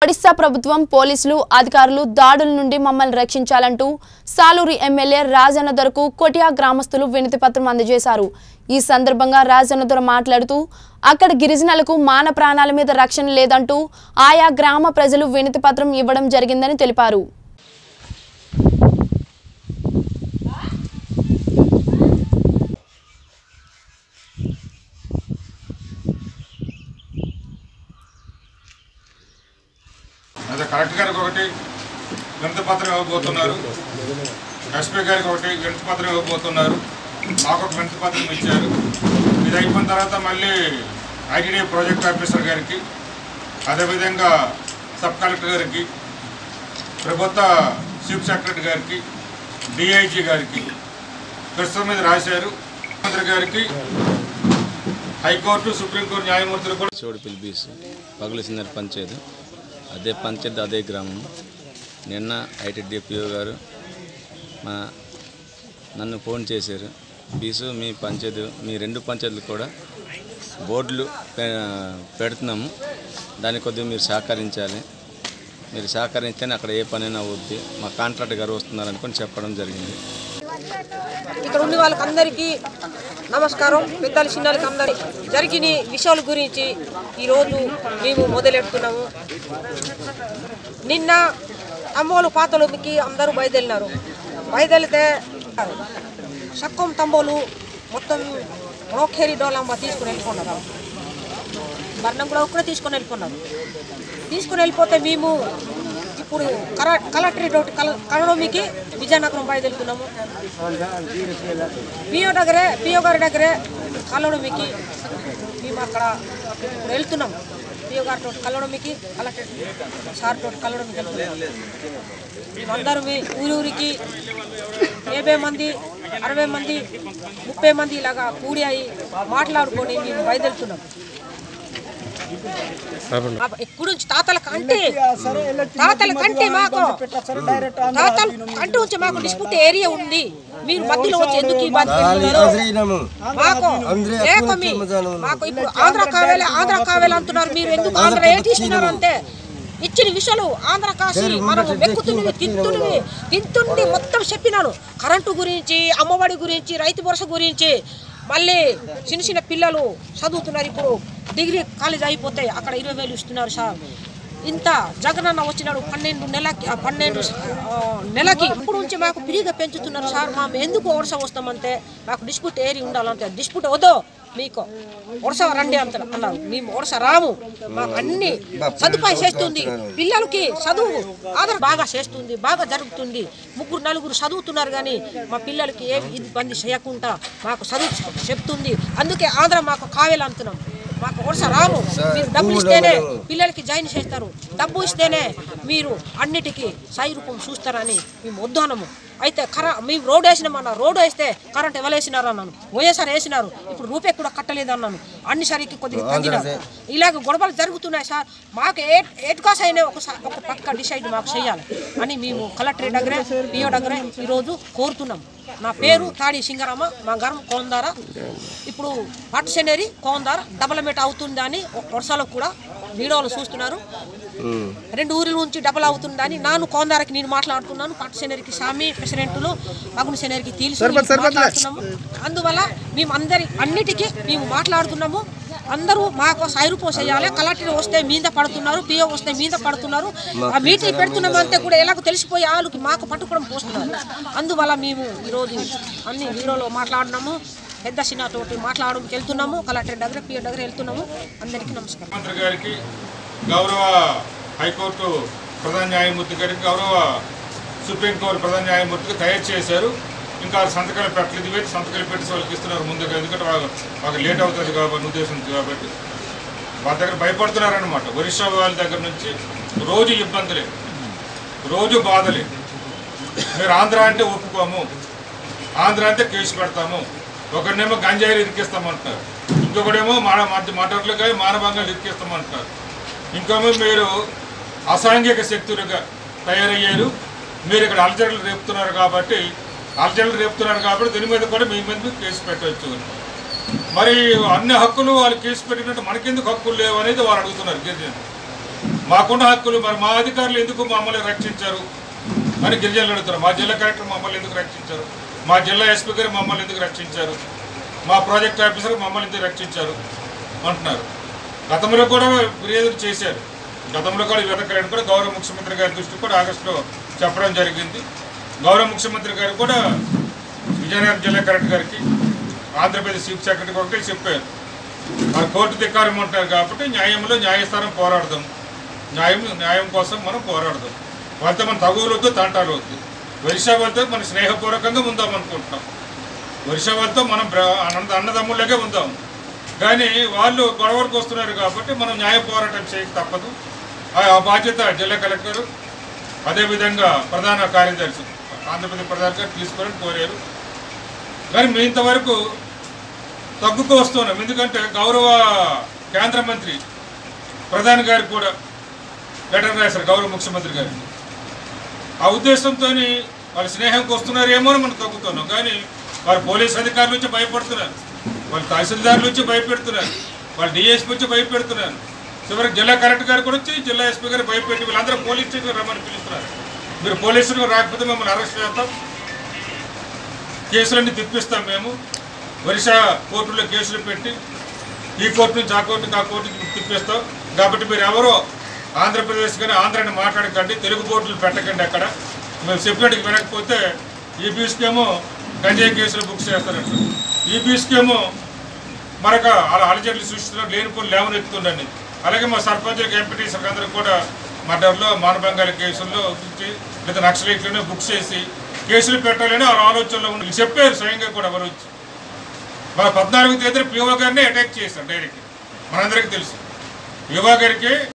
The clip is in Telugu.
ఒడిశా ప్రభుత్వం పోలీసులు అధికారులు దాడుల నుండి మమ్మల్ని రక్షించాలంటూ సాలూరు ఎమ్మెల్యే రాజన్నదొరకు కొటియా గ్రామస్తులు వినతిపత్రం అందజేశారు। ఈ సందర్భంగా రాజన్నదొర మాట్లాడుతూ అక్కడ గిరిజనులకు మాన ప్రాణాల మీద రక్షణ లేదంటూ ఆయా గ్రామ ప్రజలు వినతిపత్రం ఇవ్వడం జరిగిందని తెలిపారు। కలెక్టర్ గారికి ఒకటి వినతిపత్రం ఇవ్వబోతున్నారు, ఎస్పీ గారికి ఒకటి వినతిపత్రం ఇవ్వబోతున్నారు, మాకు ఒక వినతిపత్రం ఇచ్చారు। ఇది అయిపోయిన తర్వాత మళ్ళీ ఐటీడీ ప్రాజెక్ట్ ఆఫీసర్ గారికి, అదేవిధంగా సబ్ కలెక్టర్ గారికి, ప్రభుత్వ చీఫ్ సెక్రటరీ గారికి, డిఐజీ గారికి ప్రస్తుతం మీద రాశారు। మంత్రి గారికి హైకోర్టు సుప్రీంకోర్టు న్యాయమూర్తులు కూడా చోడుపల్లి బీసు పగలసినారు పంచాయతీ అదే పంచాయతీ అదే గ్రామం। నిన్న ఐటీడీపీఓ గారు నన్ను ఫోన్ చేశారు, బీసు మీ పంచాయతీ మీ రెండు పంచాయతీలు కూడా బోర్డులు పెడుతున్నాము, దానికి కొద్దిగా మీరు సహకరించాలి, మీరు సహకరిస్తేనే అక్కడ ఏ పనైనా అవుద్ది, మా కాంట్రాక్టర్ గారు వస్తున్నారు అనుకొని చెప్పడం జరిగింది। ఇక్కడ ఉన్న వాళ్ళకందరికీ నమస్కారం। పెద్దలు చిన్నలకి అందరి జరిగిన విషయాల గురించి ఈరోజు మేము మొదలెడుతున్నాము। నిన్న తంబోలు పాతలకి అందరూ బయలుదేరినారు, బయలుదేరితే సక్కం తంబోలు మొత్తం రోఖేరి డోలమ్మ తీసుకుని వెళ్ళిపోన్నారు, బర్ణం కూడా తీసుకొని వెళ్ళిపోతే మేము ఇప్పుడు కలెక్టరేట్ కలడమికి విజయనగరం బయలుదేరుతున్నాము। పిఓ గారి దగ్గరే కలడమికి మేము అక్కడ వెళ్తున్నాము। పిఓ గారితో కలడమికి కలెక్టరేట్ సార్ తోటి కలడమికి వెళ్తున్నాము। మేమందరం ఊరికి 50 మంది 60 మంది 30 మంది ఇలాగా కూడి అయి మాట్లాడుకొని మేము బయలుదేరుతున్నాము। ఇప్పుడు తాతల కంటే మాకు డిస్ప్యూట్ ఏరియా ఉంది, మీరు మధ్యలో వచ్చి ఎందుకు మాకు ఇప్పుడు ఆంధ్ర కావాలి అంటున్నారు, మీరు ఎందుకు ఆంధ్ర ఏ తీసుకున్నారు అంటే ఇచ్చిన విషయాలు ఆంధ్ర కాసి మనం వెక్కుతున్నవి తింటుండి మొత్తం చెప్పినాను। కరెంటు గురించి, అమ్మఒడి గురించి, రైతు భరోసా గురించి, మళ్ళీ చిన్న పిల్లలు చదువుతున్నారు, ఇప్పుడు డిగ్రీ కాలేజ్ అయిపోతాయి అక్కడ 20,000 ఇస్తున్నారు సార్। ఇంత జగనన్న వచ్చినాడు 12 నెలకి ఇప్పుడు నుంచి మాకు ఫ్రీగా పెంచుతున్నారు సార్। మేము ఎందుకు వరుస వస్తామంటే మాకు డిస్ప్యూట్ ఏరియా ఉండాలంటే డిస్ప్యూట్ వద్దు, మీకు వరుస రండి అంత అన్నారు। మేము వరుస రాము, మాకు అన్ని సదుపాయం చేస్తుంది, పిల్లలకి చదువు ఆధార్ బాగా చేస్తుంది, బాగా జరుగుతుంది, 3-4 చదువుతున్నారు కానీ మా పిల్లలకి ఏ ఇబ్బంది చేయకుండా మాకు చదువు చెప్తుంది, అందుకే ఆంధ్ర మాకు కావాలంటున్నాం। మాకు వరుస రాము, మీరు డబ్బులు ఇస్తేనే పిల్లలకి జాయిన్ చేస్తారు, డబ్బు ఇస్తేనే మీరు అన్నిటికీ సాయి రూపం చూస్తారని మేము వద్దనము। అయితే మేము రోడ్డు వేసినామన్నా, రోడ్డు వేస్తే కరెంట్ ఎవరు వేసినారు అన్నాను, వైఎస్ఆర్ వేసినారు, ఇప్పుడు రూపే కూడా కట్టలేదు అన్నాను, అన్ని సరికి కొద్దిగా తగ్గినారు। ఇలాగ గొడవలు జరుగుతున్నాయి సార్, మాకు ఎటుకాస్ అయినా ఒక పక్క డిసైడ్ మాకు చేయాలి అని మేము కలెక్టరేట్ దగ్గరే పిఓ దగ్గరే ఈరోజు కోరుతున్నాం। నా పేరు తాడి సింగరామ, మా గ్రామం కోందార, ఇప్పుడు పట్టుశనేరి కోందార డెవలప్మెంట్ అవుతుందని వర్షాలు కూడా వీడియోలు చూస్తున్నారు, 2 ఊర్ల నుంచి డబల్ అవుతుందని నాను కోందారకి నేను మాట్లాడుతున్నాను, పట్టుశనేరికి సామి ప్రెసిడెంట్లు మగుని శనేరికి మాట్లాడుతున్నాము। అందువల్ల మేము అన్నిటికీ మేము మాట్లాడుతున్నాము, అందరూ మాకు సాయిరూపం చేయాలి, కలెక్టర్ వస్తే మీద పడుతున్నారు, పిఓ వస్తే మీద పడుతున్నారు, ఆ మీటింగ్ పెడుతున్నాము అంతే కూడా ఎలాగో తెలిసిపోయి వాళ్ళకి మాకు పట్టుకోవడం పోస్తున్నారు। అందువల్ల మేము ఈరోజు అన్ని వీడియోలో మాట్లాడినాము, పెద్ద చిన్నతోటి మాట్లాడడానికి వెళ్తున్నాము, కలెక్టర్ దగ్గర పిఓ దగ్గర వెళ్తున్నాము। అందరికీ నమస్కారం। మంత్రి గారికి, గౌరవ హైకోర్టు ప్రధాన న్యాయమూర్తి గారికి, గౌరవ సుప్రీంకోర్టు ప్రధాన న్యాయమూర్తికి తయారు చేశారు, ఇంకా సంతకాలు పెట్టలేదు, పెట్టి సంతకాలు పెట్టి వాళ్ళకి ఇస్తున్నారు ముందుగా, ఎందుకంటే వాళ్ళకి లేట్ అవుతుంది కాబట్టి ఉద్దేశంతో, కాబట్టి వాళ్ళ దగ్గర భయపడుతున్నారనమాట। ఒరిస్సా వాళ్ళ దగ్గర నుంచి రోజు ఇబ్బందులే, రోజు బాధలే, మీరు ఆంధ్ర అంటే ఒప్పుకోము, ఆంధ్ర అంటే కేసు పెడతాము, ఒకరినేమో గంజాయిలు ఇరికిస్తామంటున్నారు, ఇంకొకడేమో మటర్లుగా మానభంగాలు ఇరికిస్తామంటున్నారు, ఇంకేమో మీరు అసాంఘిక శక్తులుగా తయారయ్యారు, మీరు ఇక్కడ అలజడులు రేపుతున్నారు కాబట్టి దీని మీద కూడా మీ మీద కేసు పెట్టవచ్చు। మరి అన్ని హక్కులు వాళ్ళు కేసు పెట్టినట్టు మనకెందుకు హక్కులు లేవు అనేది వాళ్ళు అడుగుతున్నారు గిరిజనులు। మాకున్న హక్కులు మరి మా అధికారులు ఎందుకు మమ్మల్ని రక్షించారు అని గిరిజనులు అడుగుతారు. మా జిల్లా కలెక్టర్ మమ్మల్ని ఎందుకు రక్షించారు, మా జిల్లా ఎస్పీ గారు మమ్మల్ని ఎందుకు రక్షించారు, మా ప్రాజెక్ట్ ఆఫీసర్ మమ్మల్ని ఎందుకు రక్షించారు అంటున్నారు. గతంలో కూడా ఫిర్యాదులు చేశారు. గతంలో కూడా వెతకలేని కూడా గౌరవ ముఖ్యమంత్రి గారి దృష్టికి కూడా ఆగస్టులో చెప్పడం జరిగింది. గౌరవ ముఖ్యమంత్రి గారు కూడా విజయనగరం జిల్లా కలెక్టర్ గారికి, ఆంధ్రప్రదేశ్ చీఫ్ సెక్రటరీ కూడా చెప్పారు. మన కోర్టు ధిక్కారం ఉంటారు కాబట్టి న్యాయంలో న్యాయస్థానం పోరాడదాం, న్యాయం కోసం మనం పోరాడదాం. వాళ్ళతో మన తగువులొద్దు, తంటాలు వద్దు. ఒరిస్సా వాళ్ళతో మనం స్నేహపూర్వకంగా ఉందాం అనుకుంటున్నాం. ఒరిస్సా వాళ్ళతో మనం అన్నదమ్ముళ్ళకే ఉందాం. కానీ వాళ్ళు గొడవలకు వస్తున్నారు కాబట్టి మనం న్యాయ పోరాటం చేయక తప్పదు. ఆ బాధ్యత జిల్లా కలెక్టర్ అదేవిధంగా ప్రధాన కార్యదర్శి ఆంధ్రప్రదేశ్ ప్రధాన గారు తీసుకోవాలని కోరారు. కానీ మేము ఇంతవరకు తగ్గుకు వస్తున్నాం. ఎందుకంటే గౌరవ కేంద్ర మంత్రి ప్రధాని గారికి కూడా లెటర్ రాశారు గౌరవ ముఖ్యమంత్రి గారికి. ఆ ఉద్దేశంతో వాళ్ళు స్నేహంకి వస్తున్నారేమో అని మనం తగ్గుతున్నాం. కానీ వారు పోలీస్ అధికారుల నుంచి భయపడుతున్నారు, వాళ్ళు తహసీల్దారుల నుంచి భయపెడుతున్నారు, వాళ్ళు డిఎస్పీ వచ్చి భయపెడుతున్నారు. చివరికి జిల్లా కలెక్టర్ గారు కూడా వచ్చి జిల్లా ఎస్పీ గారు భయపెట్టి వీళ్ళందరూ పోలీస్ స్టేషన్ రమ్మని పిలుస్తున్నారు. మీరు పోలీసులు రాకపోతే మిమ్మల్ని అరెస్ట్ చేస్తాం, కేసులన్నీ తిప్పిస్తాం. మేము ఒరిస్సా కోర్టులో కేసులు పెట్టి ఈ కోర్టు నుంచి ఆ కోర్టుకి, ఆ కోర్టుకి తిప్పిస్తాం. కాబట్టి మీరు ఎవరో ఆంధ్రప్రదేశ్ కానీ ఆంధ్రాని మాట్లాడకండి, తెలుగు బోర్డులు పెట్టకండి. అక్కడ మేము చెప్పినట్టుకు వినకపోతే ఈబీస్కేమో గంజాయి కేసులు బుక్ చేస్తారంట, ఈబీస్కేమో మరొక అలా అలజడులు సృష్టిస్తున్నారు, లేనిపోని లేవనెత్తుతుండండి. అలాగే మా సర్పంచులకు, ఎంపీటీసీలకు అందరూ కూడా మర్డర్లో, మానభంగాల కేసుల్లో లేదా నక్సలైట్లోనే బుక్ చేసి కేసులు పెట్టాలని వాళ్ళ ఆలోచనలో ఉండి చెప్పారు స్వయంగా కూడా. ఎవరు వచ్చి మన 14వ తేదీన పిఓ గారిని అటాక్ చేశారు డైరెక్ట్. మనందరికీ తెలుసు పిఓ గారికి